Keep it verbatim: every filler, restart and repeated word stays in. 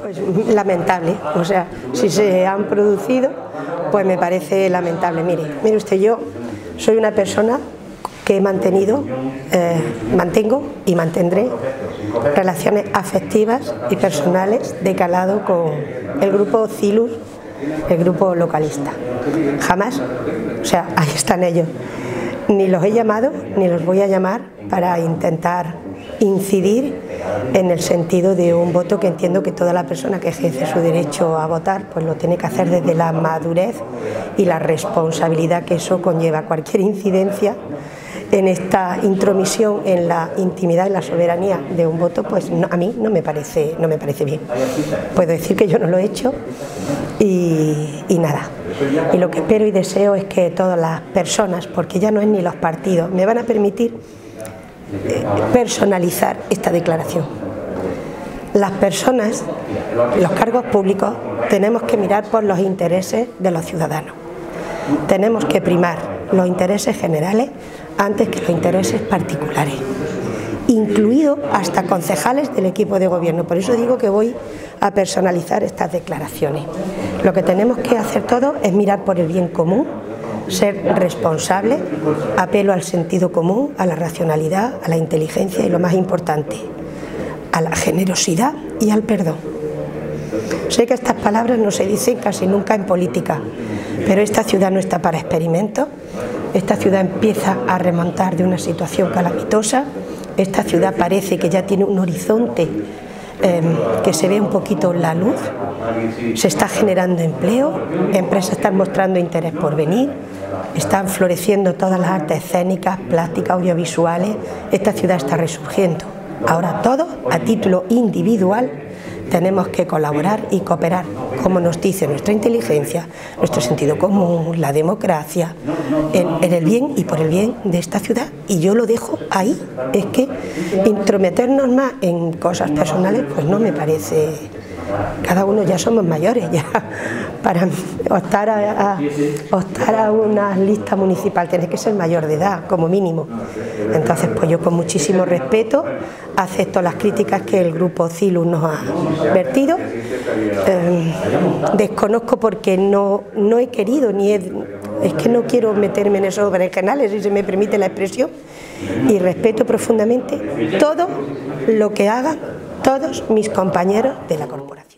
Pues lamentable, o sea, si se han producido, pues me parece lamentable. Mire, mire usted, yo soy una persona que he mantenido, eh, mantengo y mantendré relaciones afectivas y personales de calado con el grupo Cilus, el grupo localista. Jamás, o sea, ahí están ellos. Ni los he llamado, ni los voy a llamar para intentar incidir en el sentido de un voto que entiendo que toda la persona que ejerce su derecho a votar pues lo tiene que hacer desde la madurez y la responsabilidad que eso conlleva. Cualquier incidencia en esta intromisión en la intimidad y la soberanía de un voto, pues no, a mí no me parece, no me parece bien. Puedo decir que yo no lo he hecho y, y nada. Y lo que espero y deseo es que todas las personas, porque ya no es ni los partidos, me van a permitir eh, personalizar esta declaración. Las personas, los cargos públicos, tenemos que mirar por los intereses de los ciudadanos. Tenemos que primar los intereses generales antes que los intereses particulares, incluidos hasta concejales del equipo de gobierno. Por eso digo que voy a personalizar estas declaraciones. Lo que tenemos que hacer todos es mirar por el bien común, ser responsables, apelo al sentido común, a la racionalidad, a la inteligencia y, lo más importante, a la generosidad y al perdón. Sé que estas palabras no se dicen casi nunca en política, pero esta ciudad no está para experimentos. Esta ciudad empieza a remontar de una situación calamitosa. Esta ciudad parece que ya tiene un horizonte eh, que se ve un poquito la luz. Se está generando empleo, empresas están mostrando interés por venir, están floreciendo todas las artes escénicas, plásticas, audiovisuales. Esta ciudad está resurgiendo. Ahora todos, a título individual, tenemos que colaborar y cooperar, como nos dice nuestra inteligencia, nuestro sentido común, la democracia, en, en el bien y por el bien de esta ciudad. Y yo lo dejo ahí. Es que intrometernos más en cosas personales, pues no me parece. Cada uno ya somos mayores, ya para optar a, a, optar a una lista municipal tienes que ser mayor de edad, como mínimo. Entonces, pues yo con muchísimo respeto acepto las críticas que el grupo Cilus nos ha vertido. Eh, desconozco porque no, no he querido, ni he, es que no quiero meterme en esos berenjenales, si se me permite la expresión, y respeto profundamente todo lo que hagan todos mis compañeros de la corporación.